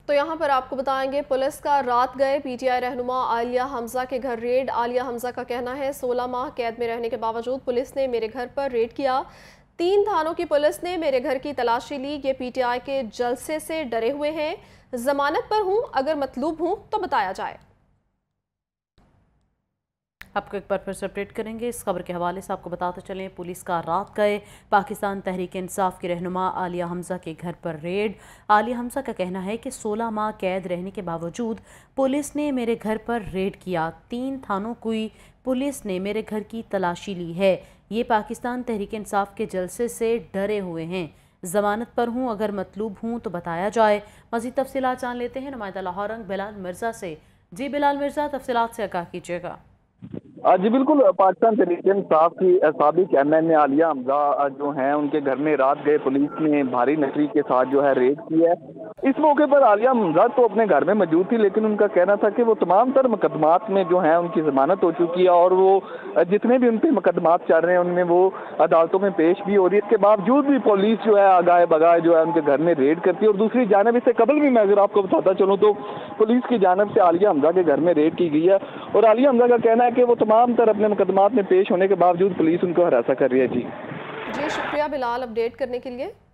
तो यहाँ पर आपको बताएंगे, पुलिस का रात गए पीटीआई रहनुमा आलिया हमजा के घर रेड। आलिया हमजा का कहना है 16 माह कैद में रहने के बावजूद पुलिस ने मेरे घर पर रेड किया। 3 थानों की पुलिस ने मेरे घर की तलाशी ली। ये पीटीआई के जलसे से डरे हुए हैं। जमानत पर हूं, अगर मतलूब हूं तो बताया जाए। आपको एक बार फिर से अपडेट करेंगे इस खबर के हवाले से। आपको बताते चलें, पुलिस का रात गए पाकिस्तान तहरीक इंसाफ की रहनुमा आलिया हमजा के घर पर रेड। आलिया हमजा का कहना है कि 16 माह कैद रहने के बावजूद पुलिस ने मेरे घर पर रेड किया। 3 थानों की पुलिस ने मेरे घर की तलाशी ली है। ये पाकिस्तान तहरीक इंसाफ के जलसे से डरे हुए हैं। जमानत पर हूँ, अगर मतलूब हूँ तो बताया जाए। मज़ीद तफसीलात जान लेते हैं नुमाइंदा लाहौर बिलाल मिर्ज़ा से। जी बिलाल मिर्ज़ा, तफसीलात से आगाह कीजिएगा। जी बिल्कुल, पाकिस्तान तहरीक इंसाफ की साबिक एमएनए आलिया हमजा जो हैं उनके घर में रात गए पुलिस ने भारी नफरी के साथ जो है रेड की है। इस मौके पर आलिया हमजा तो अपने घर में मौजूद थी, लेकिन उनका कहना था कि वो तमाम तर मुकदमात में जो है उनकी जमानत हो चुकी है और वो जितने भी उन पे मुकदमात चल रहे हैं उनमें वो अदालतों में पेश भी हो रही है। इसके बावजूद भी पुलिस जो है आगाह बगाह जो है उनके घर में रेड करती है। और दूसरी जानब इससे कबल भी मैं अगर आपको बताता चलूँ तो पुलिस की जानब से आलिया हमजा के घर में रेड की गई है और आलिया हमजा का कहना है कि वो तमाम तर अपने मुकदमात में पेश होने के बावजूद पुलिस उनको हरासा कर रही है। जी शुक्रिया बिलाल अपडेट करने के लिए।